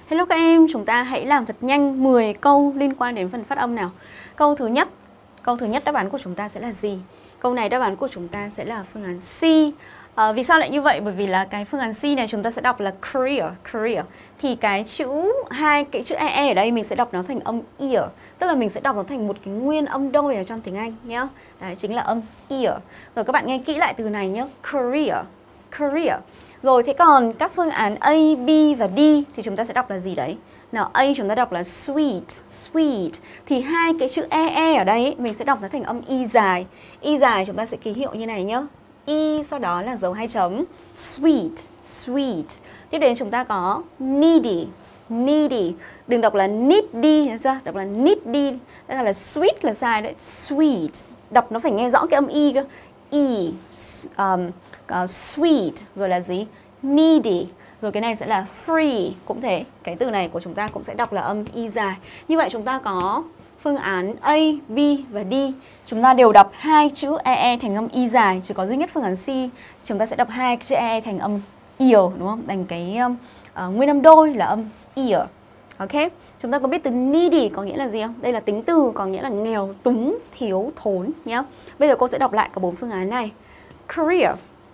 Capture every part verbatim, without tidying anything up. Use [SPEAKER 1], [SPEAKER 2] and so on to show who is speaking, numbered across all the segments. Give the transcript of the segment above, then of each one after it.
[SPEAKER 1] Hello các em, chúng ta hãy làm thật nhanh mười câu liên quan đến phần phát âm nào. Câu thứ nhất, câu thứ nhất đáp án của chúng ta sẽ là gì? Câu này đáp án của chúng ta sẽ là phương án C. À, vì sao lại như vậy? Bởi vì là cái phương án C này chúng ta sẽ đọc là career, career. Thì cái chữ hai cái chữ e e ở đây mình sẽ đọc nó thành âm ear, tức là mình sẽ đọc nó thành một cái nguyên âm đôi ở trong tiếng Anh nhá. Đấy chính là âm ear. Rồi các bạn nghe kỹ lại từ này nhé, career, career. Rồi thế còn các phương án A, B và D thì chúng ta sẽ đọc là gì đấy? Nào A chúng ta đọc là sweet, sweet. Thì hai cái chữ e e ở đây mình sẽ đọc nó thành âm y dài. Y dài chúng ta sẽ ký hiệu như này nhá. Y sau đó là dấu hai chấm. Sweet, sweet. Tiếp đến chúng ta có needy, needy. Đừng đọc là needy, nhớ chưa? Đọc là needy. Đây là sweet là sai đấy. Sweet. Đọc nó phải nghe rõ cái âm y cơ. E, um, uh, sweet, rồi là gì? Needy. Rồi cái này sẽ là free, cũng thế. Cái từ này của chúng ta cũng sẽ đọc là âm y dài. Như vậy chúng ta có phương án A, B và D. Chúng ta đều đọc hai chữ e e thành âm y dài. Chỉ có duy nhất phương án C chúng ta sẽ đọc hai chữ e e thành âm ear, đúng không? Thành cái um, uh, nguyên âm đôi là âm ear. Ok, chúng ta có biết từ needy có nghĩa là gì không? Đây là tính từ có nghĩa là nghèo túng, thiếu thốn nhé. Bây giờ cô sẽ đọc lại cả bốn phương án này. Career,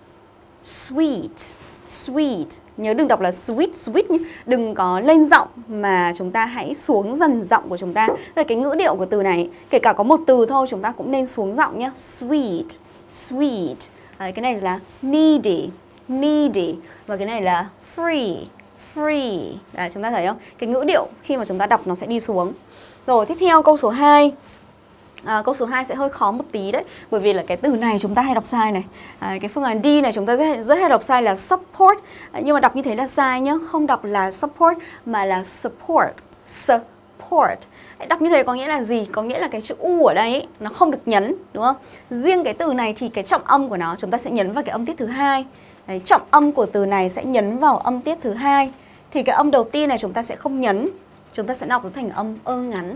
[SPEAKER 1] sweet, sweet. Nhớ đừng đọc là sweet, sweet nhé. Đừng có lên giọng mà chúng ta hãy xuống dần giọng của chúng ta. Rồi cái ngữ điệu của từ này, kể cả có một từ thôi chúng ta cũng nên xuống giọng nhé. Sweet, sweet. Đấy, cái này là needy, needy. Và cái này là free, free. Đấy, chúng ta thấy không? Cái ngữ điệu khi mà chúng ta đọc nó sẽ đi xuống. Rồi tiếp theo câu số hai. À, câu số hai sẽ hơi khó một tí đấy. Bởi vì là cái từ này chúng ta hay đọc sai này. À, cái phương án D này chúng ta rất, rất hay đọc sai là support. À, nhưng mà đọc như thế là sai nhá. Không đọc là support mà là support. Support. Đọc như thế có nghĩa là gì? Có nghĩa là cái chữ U ở đây ấy, nó không được nhấn, đúng không? Riêng cái từ này thì cái trọng âm của nó chúng ta sẽ nhấn vào cái âm tiết thứ hai. Đấy, trọng âm của từ này sẽ nhấn vào âm tiết thứ hai. Thì cái âm đầu tiên này chúng ta sẽ không nhấn. Chúng ta sẽ đọc nó thành âm ơ ngắn.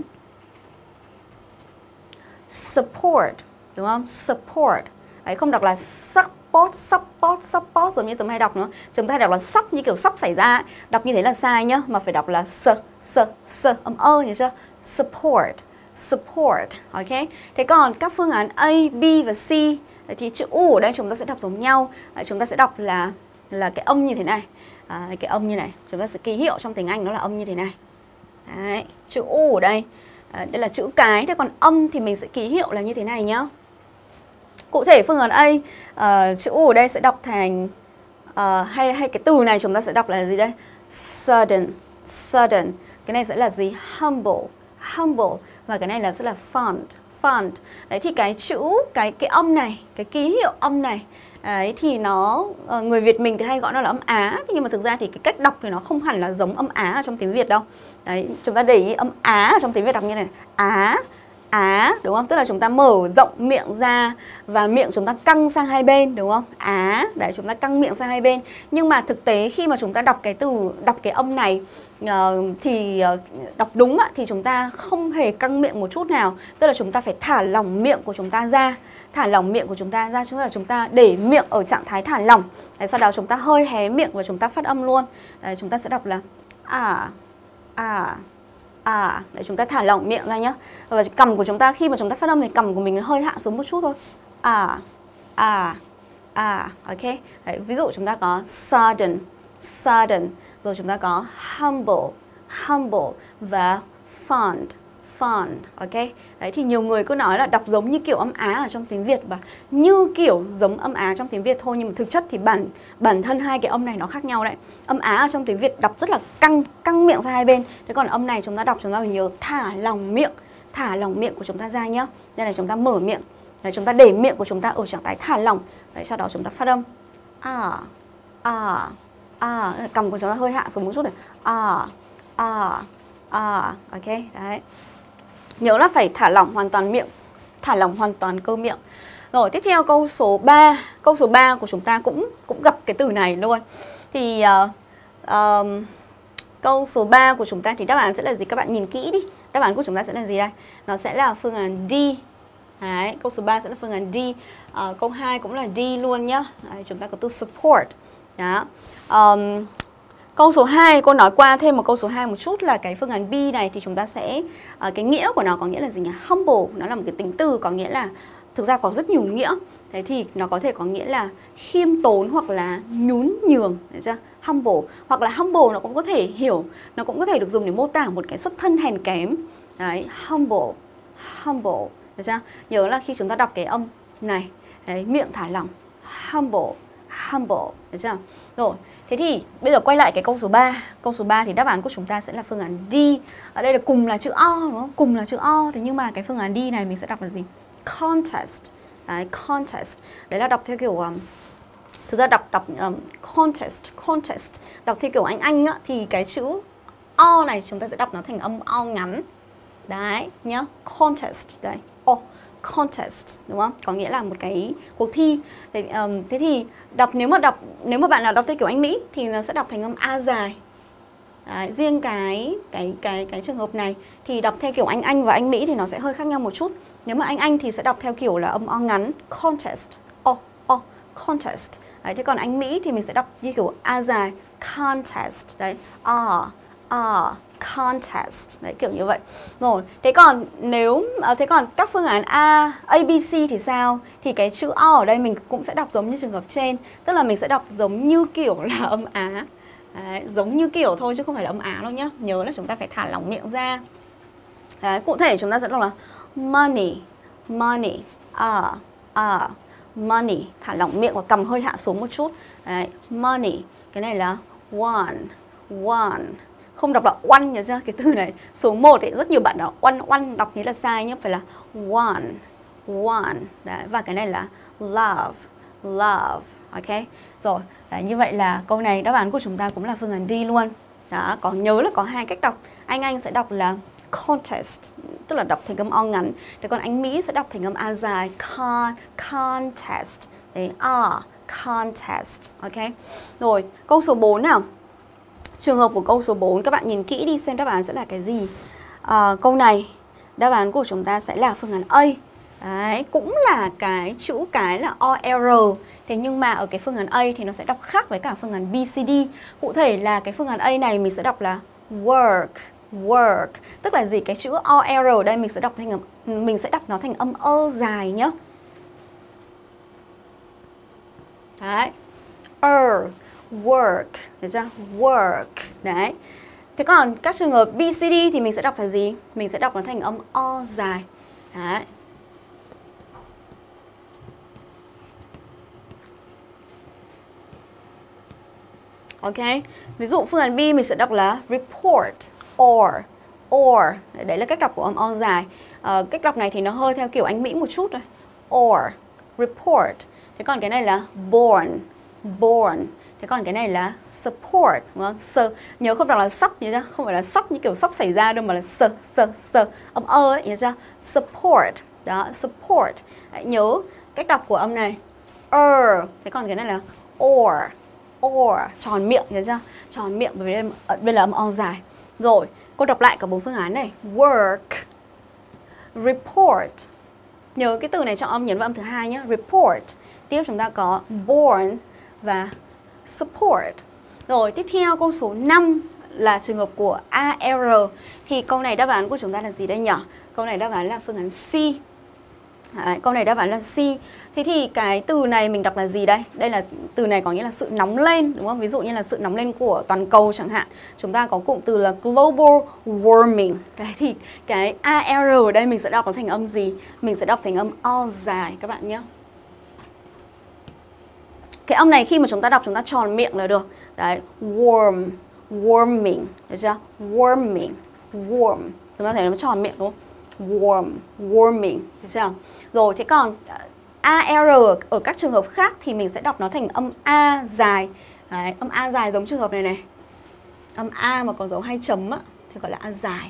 [SPEAKER 1] Support, đúng không? Support. Đấy, không đọc là support, support, support giống như tụi hay đọc nữa. Chúng ta hay đọc là sắp như kiểu sắp xảy ra. Đọc như thế là sai nhá. Mà phải đọc là s, s, s, âm ơ, nhớ chưa? Support, support. Ok. Thế còn các phương án A, B và C thì chữ U ở đây chúng ta sẽ đọc giống nhau. Đấy, chúng ta sẽ đọc là là cái âm như thế này. À, cái âm như này. Chúng ta sẽ ký hiệu trong tiếng Anh nó là âm như thế này. Đấy, chữ U ở đây. À, đây là chữ cái, thế còn âm thì mình sẽ ký hiệu là như thế này nhá. Cụ thể phương án A, uh, chữ U ở đây sẽ đọc thành uh, hay hay cái từ này chúng ta sẽ đọc là gì đây? Sudden, sudden. Cái này sẽ là gì? Humble, humble. Và cái này là sẽ là fond, fond. Đấy thì cái chữ, cái cái âm này, cái ký hiệu âm này, đấy thì nó uh, người Việt mình thì hay gọi nó là âm Á, nhưng mà thực ra thì cái cách đọc thì nó không hẳn là giống âm Á ở trong tiếng Việt đâu. Đấy, chúng ta để ý âm Á ở trong tiếng Việt đọc như này, Á, Á, đúng không? Tức là chúng ta mở rộng miệng ra và miệng chúng ta căng sang hai bên, đúng không? Á, đấy, chúng ta căng miệng sang hai bên. Nhưng mà thực tế khi mà chúng ta đọc cái từ, đọc cái âm này uh, thì uh, đọc đúng á, thì chúng ta không hề căng miệng một chút nào. Tức là chúng ta phải thả lỏng miệng của chúng ta ra. Thả lỏng miệng của chúng ta ra, chúng ta chúng ta để miệng ở trạng thái thả lỏng. Đấy, sau đó chúng ta hơi hé miệng và chúng ta phát âm luôn. Đấy, chúng ta sẽ đọc là à, à, à. Để chúng ta thả lỏng miệng ra nhá. Và cằm của chúng ta khi mà chúng ta phát âm thì cằm của mình hơi hạ xuống một chút thôi. À, à, à. Ok. Đấy, ví dụ chúng ta có sudden, sudden. Rồi chúng ta có humble, humble và fond, fond. Ok. Đấy thì nhiều người cứ nói là đọc giống như kiểu âm Á ở trong tiếng Việt và như kiểu giống âm Á trong tiếng Việt thôi, nhưng mà thực chất thì bản bản thân hai cái âm này nó khác nhau đấy. Âm Á ở trong tiếng Việt đọc rất là căng căng miệng ra hai bên. Thế còn âm này chúng ta đọc chúng ta phải nhớ thả lỏng miệng, thả lỏng miệng của chúng ta ra nhá. Đây là chúng ta mở miệng. Đấy, chúng ta để miệng của chúng ta ở trạng thái thả lỏng. Đấy, sau đó chúng ta phát âm à, à, à. Cằm của chúng ta hơi hạ xuống một chút này. À, à, à. Ok, đấy. Nhớ là phải thả lỏng hoàn toàn miệng, thả lỏng hoàn toàn cơ miệng. Rồi tiếp theo câu số ba. Câu số ba của chúng ta cũng cũng gặp cái từ này luôn. Thì uh, uh, câu số ba của chúng ta thì đáp án sẽ là gì? Các bạn nhìn kỹ đi. Đáp án của chúng ta sẽ là gì đây? Nó sẽ là phương án D. Đấy, câu số ba sẽ là phương án D. uh, Câu hai cũng là D luôn nhá. Đấy, chúng ta có từ support. Đó. Um, Câu số hai, cô nói qua thêm một câu số hai một chút là cái phương án B này thì chúng ta sẽ, uh, cái nghĩa của nó có nghĩa là gì nhỉ? Humble, nó là một cái tính từ có nghĩa là, thực ra có rất nhiều nghĩa. Thế thì nó có thể có nghĩa là khiêm tốn hoặc là nhún nhường, được chưa? Humble, hoặc là humble nó cũng có thể hiểu, nó cũng có thể được dùng để mô tả một cái xuất thân hèn kém. Đấy, humble, humble, được chưa? Nhớ là khi chúng ta đọc cái âm này, đấy, miệng thả lỏng, humble, humble, được chưa? Rồi, thế thì bây giờ quay lại cái câu số ba. Câu số ba thì đáp án của chúng ta sẽ là phương án D. Ở đây là cùng là chữ O, đúng không? Cùng là chữ O, thế nhưng mà cái phương án D này mình sẽ đọc là gì? Contest. Đấy, contest. Đấy là đọc theo kiểu um, thực ra đọc đọc um, contest, contest. Đọc theo kiểu Anh Anh á, thì cái chữ O này chúng ta sẽ đọc nó thành âm O ngắn. Đấy nhá, contest. Đấy, O, contest, đúng không? Có nghĩa là một cái cuộc thi. Thế, um, thế thì đọc nếu mà đọc nếu mà bạn nào đọc theo kiểu Anh Mỹ thì nó sẽ đọc thành âm A dài. Đấy, riêng cái cái cái cái trường hợp này thì đọc theo kiểu Anh Anh và Anh Mỹ thì nó sẽ hơi khác nhau một chút. Nếu mà Anh Anh thì sẽ đọc theo kiểu là âm O ngắn, contest, O, O, contest. Đấy, thế còn Anh Mỹ thì mình sẽ đọc như kiểu A dài, contest. Đấy, A, A, contest. Đấy, kiểu như vậy. Rồi, thế còn nếu thế còn các phương án A, A, B, C thì sao? Thì cái chữ O ở đây mình cũng sẽ đọc giống như trường hợp trên, tức là mình sẽ đọc giống như kiểu là âm Á. Đấy, giống như kiểu thôi chứ không phải là âm Á đâu nhá. Nhớ là chúng ta phải thả lỏng miệng ra. Đấy, cụ thể chúng ta sẽ đọc là money, money, à, à, money. Thả lỏng miệng và cầm hơi hạ xuống một chút. Đấy, money. Cái này là one, one. Không đọc là one nhớ chưa? Cái từ này số một ấy, rất nhiều bạn đọc one, one đọc thế là sai nhá. Phải là one, one. Đấy, và cái này là love, love. Ok, rồi. Đấy, như vậy là câu này đáp án của chúng ta cũng là phương án D luôn. Đó, có nhớ là có hai cách đọc. Anh Anh sẽ đọc là contest, tức là đọc thành âm O ngắn. Thế còn Anh Mỹ sẽ đọc thành âm A dài, con, contest. Đấy, A, contest. Ok, rồi, câu số bốn nào. Trường hợp của câu số bốn, các bạn nhìn kỹ đi xem đáp án sẽ là cái gì. À, câu này, đáp án của chúng ta sẽ là phương án A. Đấy, cũng là cái chữ cái là O R. Thế nhưng mà ở cái phương án A thì nó sẽ đọc khác với cả phương án B, C, D. Cụ thể là cái phương án A này mình sẽ đọc là work, work. Tức là gì? Cái chữ O R ở đây mình sẽ đọc thành âm, mình sẽ đọc nó thành âm ơ dài nhá. Đấy, er, work, được chưa? Work. Đấy. Thế còn các trường hợp B, C, D thì mình sẽ đọc thành gì? Mình sẽ đọc nó thành âm O dài. Đấy. Ok, ví dụ phương án B mình sẽ đọc là report, or, or. Đấy là cách đọc của âm O dài. à, Cách đọc này thì nó hơi theo kiểu Anh Mỹ một chút thôi. Or, report. Thế còn cái này là born, born. Thế còn cái này là support, đúng không? S, nhớ không đọc là sắp nhớ chưa? Không phải là sắp như kiểu sắp xảy ra đâu mà là s, s, s. Âm ơ ấy, nhớ chưa? Support, đó, support. Đấy, nhớ cách đọc của âm này. Er, thế còn cái này là or, or, tròn miệng, nhớ chưa? Tròn miệng bởi vì đây là âm O dài. Rồi, cô đọc lại cả bốn phương án này. Work, report. Nhớ cái từ này trọng âm nhấn vào âm thứ hai nhé. Report. Tiếp chúng ta có born và support. Rồi, tiếp theo câu số năm là trường hợp của A R. Thì câu này đáp án của chúng ta là gì đây nhỉ? Câu này đáp án là phương án C. Đấy, câu này đáp án là C. Thế thì cái từ này mình đọc là gì đây? Đây là từ này có nghĩa là sự nóng lên, đúng không? Ví dụ như là sự nóng lên của toàn cầu chẳng hạn. Chúng ta có cụm từ là global warming. Đấy thì cái A R ở đây mình sẽ đọc nó thành âm gì? Mình sẽ đọc thành âm O dài các bạn nhé. Cái âm này khi mà chúng ta đọc chúng ta tròn miệng là được. Đấy, warm, warming, được chưa? Warming, warm. Chúng ta thấy nó tròn miệng đúng không? Warm, warming, được chưa? Rồi, thế còn A R ở các trường hợp khác thì mình sẽ đọc nó thành âm A dài. Đấy, âm A dài giống trường hợp này này. Âm A mà có dấu hai chấm á, thì gọi là A dài.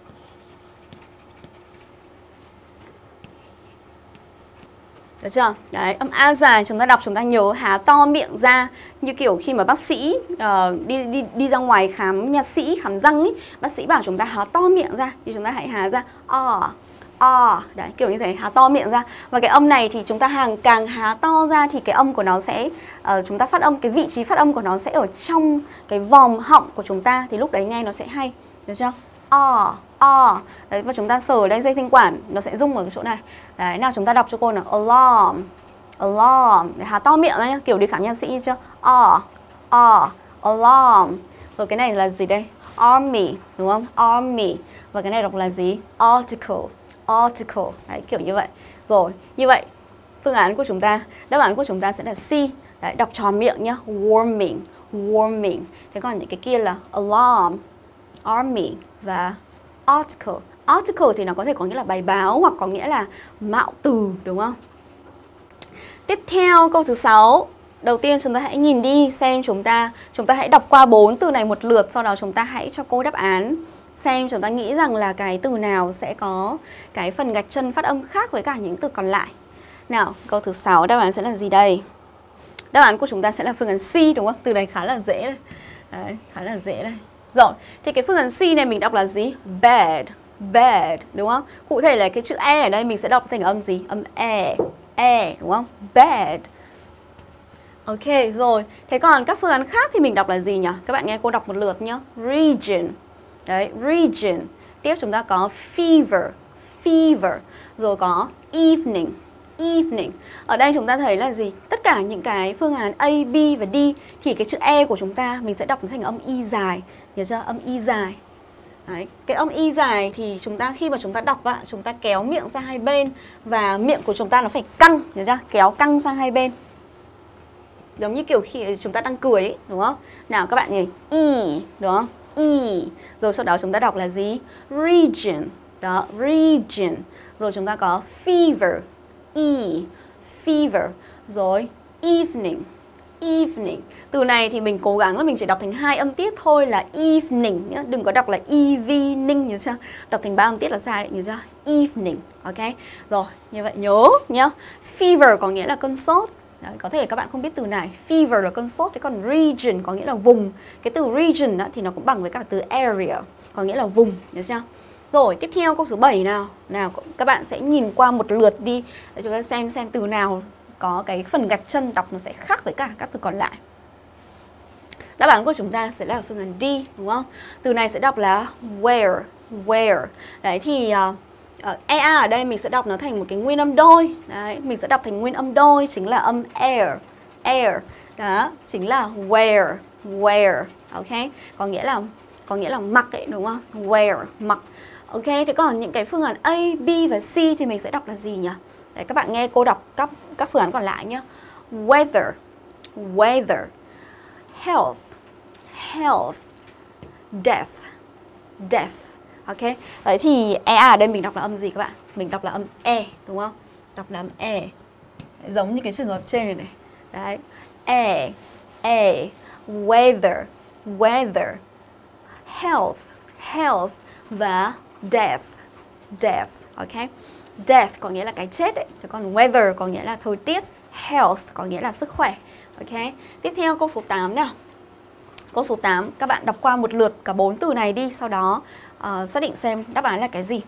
[SPEAKER 1] Được chưa? Đấy, âm A dài chúng ta đọc chúng ta nhớ há to miệng ra, như kiểu khi mà bác sĩ uh, đi đi đi ra ngoài khám nha sĩ khám răng ấy, bác sĩ bảo chúng ta há to miệng ra thì chúng ta hãy há ra o a. Đấy, kiểu như thế, há to miệng ra. Và cái âm này thì chúng ta hàng càng há to ra thì cái âm của nó sẽ uh, chúng ta phát âm, cái vị trí phát âm của nó sẽ ở trong cái vòm họng của chúng ta, thì lúc đấy nghe nó sẽ hay, được chưa? A, a. Đấy, và chúng ta sờ ở đây dây thanh quản, nó sẽ rung ở cái chỗ này. Đấy, nào chúng ta đọc cho cô nào. Alarm, alarm. Để há to miệng ra nhá, kiểu đi khám nha sĩ chưa? A, a, alarm. Rồi cái này là gì đây? Army, đúng không? Army. Và cái này đọc là gì? Article, article. Đấy, kiểu như vậy. Rồi, như vậy phương án của chúng ta, đáp án của chúng ta sẽ là C. Đấy, đọc tròn miệng nhá. Warming, warming. Thế còn những cái kia là alarm, army và article. Article thì nó có thể có nghĩa là bài báo hoặc có nghĩa là mạo từ, đúng không? Tiếp theo câu thứ sáu. Đầu tiên chúng ta hãy nhìn đi xem chúng ta chúng ta hãy đọc qua bốn từ này một lượt, sau đó chúng ta hãy cho cô đáp án. Xem chúng ta nghĩ rằng là cái từ nào sẽ có cái phần gạch chân phát âm khác với cả những từ còn lại. Nào, câu thứ sáu đáp án sẽ là gì đây? Đáp án của chúng ta sẽ là phương án C, đúng không? Từ này khá là dễ đây. Đấy, khá là dễ đây. Rồi, thì cái phương án C này mình đọc là gì? Bed, bed, đúng không? Cụ thể là cái chữ E ở đây mình sẽ đọc thành âm gì? Âm E, E, đúng không? Bed. Ok, rồi. Thế còn các phương án khác thì mình đọc là gì nhỉ? Các bạn nghe cô đọc một lượt nhé. Region. Đấy, region. Tiếp chúng ta có fever, fever. Rồi có evening, evening. Ở đây chúng ta thấy là gì? Tất cả những cái phương án A, B và D thì cái chữ E của chúng ta mình sẽ đọc thành âm Y dài. Nhớ chưa? Âm Y dài. Đấy, cái âm Y dài thì chúng ta khi mà chúng ta đọc ạ, chúng ta kéo miệng sang hai bên và miệng của chúng ta nó phải căng, nhớ chưa? Kéo căng sang hai bên. Giống như kiểu khi chúng ta đang cười ấy, đúng không? Nào các bạn nhìn, E, đúng không? E. Rồi sau đó chúng ta đọc là gì? Region. Đó, region. Rồi chúng ta có fever, E, fever. Rồi evening, evening. Từ này thì mình cố gắng là mình chỉ đọc thành hai âm tiết thôi là evening nhá, đừng có đọc là evening, nhớ chưa? Đọc thành ba âm tiết là sai đấy, nhớ chưa? Evening, ok? Rồi, như vậy nhớ nhá. Fever có nghĩa là cơn sốt. Đấy, có thể các bạn không biết từ này. Fever là cơn sốt, thế còn region có nghĩa là vùng. Cái từ region đó, thì nó cũng bằng với cả từ area, có nghĩa là vùng, nhớ chưa? Rồi, tiếp theo câu số bảy nào. Nào, các bạn sẽ nhìn qua một lượt đi để chúng ta xem xem từ nào có cái phần gạch chân đọc nó sẽ khác với cả các từ còn lại. Đáp án của chúng ta sẽ là phương án D, đúng không? Từ này sẽ đọc là where, where. Đấy thì uh, uh, e a ở đây mình sẽ đọc nó thành một cái nguyên âm đôi. Đấy, mình sẽ đọc thành nguyên âm đôi chính là âm air, air. Đó, chính là where, where. Ok, có nghĩa là có nghĩa là mặc ấy, đúng không? Wear, mặc. Ok, thế còn những cái phương án A, B và C thì mình sẽ đọc là gì nhỉ? Đấy, các bạn nghe cô đọc các các phương án còn lại nhé. Weather, weather. Health, health. Death, death. Ok, đấy thì e a ở đây mình đọc là âm gì các bạn? Mình đọc là âm E, đúng không? Đọc là âm E. Đấy, giống như cái trường hợp trên này này. Đấy, E, E. Weather, weather. Health, health. Và death, death, ok? Death có nghĩa là cái chết ấy, chứ còn weather có nghĩa là thời tiết, health có nghĩa là sức khỏe, ok? Tiếp theo câu số tám nào. Câu số tám, các bạn đọc qua một lượt cả bốn từ này đi, sau đó uh, xác định xem đáp án là cái gì.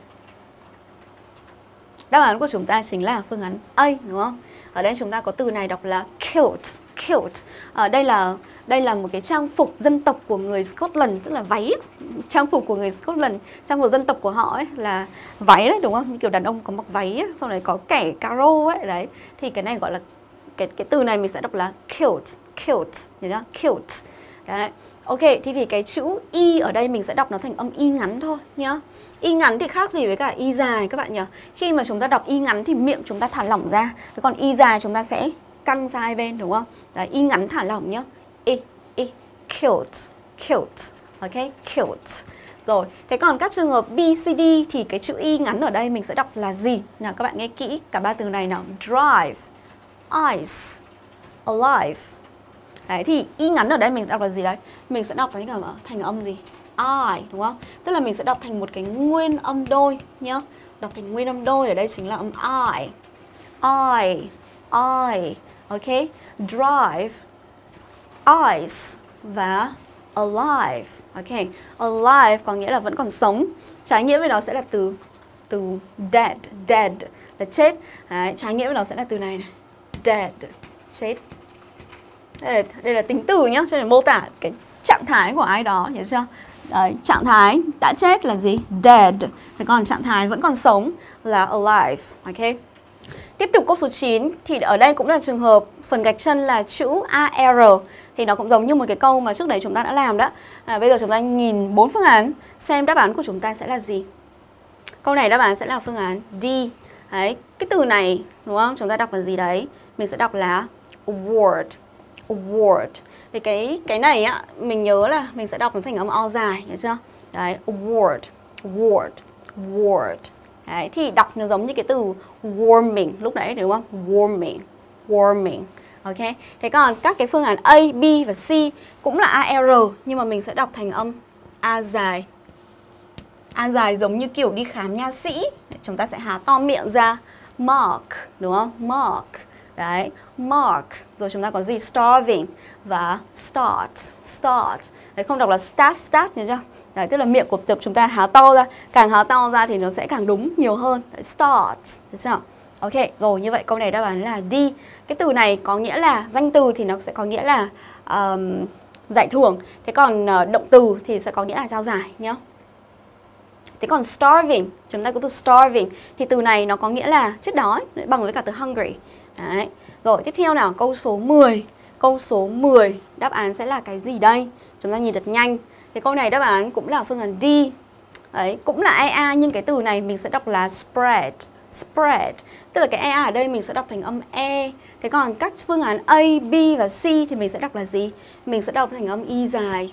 [SPEAKER 1] Đáp án của chúng ta chính là phương án A, đúng không? Ở đây chúng ta có từ này đọc là kilt, kilt. Ở đây là đây là một cái trang phục dân tộc của người Scotland, tức là váy. Trang phục của người Scotland, trang phục dân tộc của họ ấy là váy đấy, đúng không? Như kiểu đàn ông có mặc váy ấy, sau này có kẻ caro ấy, đấy. Thì cái này gọi là cái cái từ này mình sẽ đọc là kilt, kilt, nhớ chưa? Kilt. Đấy. Ok, thì thì cái chữ y ở đây mình sẽ đọc nó thành âm y ngắn thôi nhá. Y ngắn thì khác gì với cả y dài các bạn nhỉ? Khi mà chúng ta đọc y ngắn thì miệng chúng ta thả lỏng ra, còn y dài chúng ta sẽ căng ra hai bên, đúng không? Đấy, y ngắn thả lỏng nhá. Y, y, kilt, kilt, ok, kilt. Rồi, thế còn các trường hợp B, C, D thì cái chữ y ngắn ở đây mình sẽ đọc là gì? Nào các bạn nghe kỹ cả ba từ này nào. Drive, ice, alive. Đấy, thì y ngắn ở đây mình đọc là gì đấy? Mình sẽ đọc thành, thành âm gì? I, đúng không? Tức là mình sẽ đọc thành một cái nguyên âm đôi nhá. Đọc thành nguyên âm đôi ở đây chính là âm I. I, I, ok? Drive, ice và alive, ok? Alive có nghĩa là vẫn còn sống. Trái nghĩa với nó sẽ là từ từ dead, dead là chết. Đấy, trái nghĩa của nó sẽ là từ này này. Dead, chết. Đây là, đây là tính từ nhá, cho nên mô tả cái trạng thái của ai đó, hiểu chưa? Đấy, trạng thái đã chết là gì? Dead. Thế còn trạng thái vẫn còn sống là alive. Ok. Tiếp tục câu số chín thì ở đây cũng là trường hợp phần gạch chân là chữ a rờ, thì nó cũng giống như một cái câu mà trước đấy chúng ta đã làm đó. À, bây giờ chúng ta nhìn bốn phương án xem đáp án của chúng ta sẽ là gì. Câu này đáp án sẽ là phương án D. Đấy, cái từ này đúng không? Chúng ta đọc là gì đấy? Mình sẽ đọc là award. Award. Thì cái cái này á, mình nhớ là mình sẽ đọc nó thành âm O dài, hiểu chưa? Đấy, award, award, award. Đấy, thì đọc nó giống như cái từ warming lúc nãy đúng không? Warming, warming. Ok. Thế còn các cái phương án A, B và C cũng là a rờ nhưng mà mình sẽ đọc thành âm A dài. A dài giống như kiểu đi khám nha sĩ. Chúng ta sẽ há to miệng ra. Mark, đúng không? Mark. Đấy, mark. Rồi chúng ta có gì? Starving và start, start. Đấy, không đọc là start, start, nhớ chưa? Đấy, tức là miệng của tập chúng ta há to ra. Càng há to ra thì nó sẽ càng đúng nhiều hơn. Đấy, start, được chưa? Ok, rồi như vậy câu này đáp án là D. Cái từ này có nghĩa là, danh từ thì nó sẽ có nghĩa là um, giải thưởng. Thế còn uh, động từ thì sẽ có nghĩa là trao giải nhá. Thế còn starving, chúng ta có từ starving thì từ này nó có nghĩa là chết đói, bằng với cả từ hungry. Đấy. Rồi tiếp theo nào, câu số mười. Câu số mười, đáp án sẽ là cái gì đây? Chúng ta nhìn thật nhanh. Thì câu này đáp án cũng là phương án D. Đấy, cũng là e a nhưng cái từ này mình sẽ đọc là spread. Spread. Tức là cái e a ở đây mình sẽ đọc thành âm E. Thế còn các phương án A, B và C thì mình sẽ đọc là gì? Mình sẽ đọc thành âm Y dài.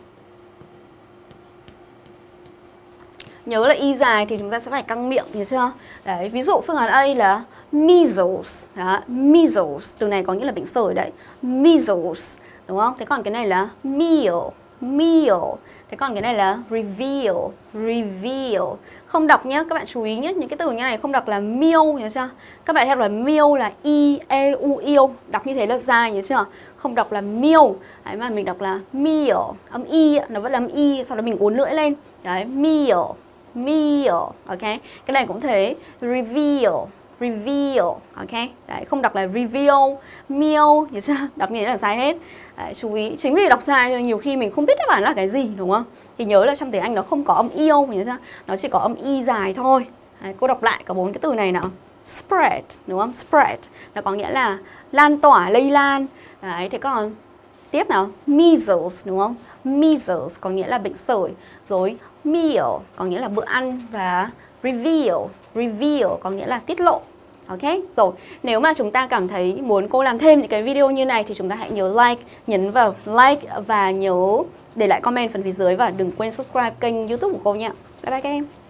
[SPEAKER 1] Nhớ là Y dài thì chúng ta sẽ phải căng miệng, nhớ chưa? Đấy, ví dụ phương án A là measles. Đó, measles. Từ này có nghĩa là bệnh sởi đấy. Measles. Đúng không? Thế còn cái này là meal. Meal. Thế còn cái này là reveal. Reveal. Không đọc nhé, các bạn chú ý nhé. Những cái từ như này không đọc là meal, nhớ chưa? Các bạn theo là meal là I, E, U, ill. Đọc như thế là dài, nhớ chưa? Không đọc là meal. Đấy mà mình đọc là meal. Âm I, nó vẫn là âm I, sau đó mình uốn lưỡi lên. Đấy, meal. Meal, ok. Cái này cũng thế. Reveal, reveal, ok. Đấy, không đọc là reveal, meal, nhớ chưa? Đọc như thế là sai hết. Đấy, chú ý, chính vì đọc sai nhiều khi mình không biết đáp án là cái gì, đúng không? Thì nhớ là trong tiếng Anh nó không có âm ill, nhớ chưa? Nó chỉ có âm y dài thôi. Đấy, cô đọc lại cả bốn cái từ này nào. Spread, đúng không? Spread, nó có nghĩa là lan tỏa, lây lan. Đấy, thế còn tiếp nào, measles, đúng không? Measles có nghĩa là bệnh sởi. Rồi meal có nghĩa là bữa ăn và reveal, reveal có nghĩa là tiết lộ. Ok, rồi nếu mà chúng ta cảm thấy muốn cô làm thêm những cái video như này thì chúng ta hãy nhớ like, nhấn vào like và nhớ để lại comment phần phía dưới và đừng quên subscribe kênh YouTube của cô nha. Bye bye các em.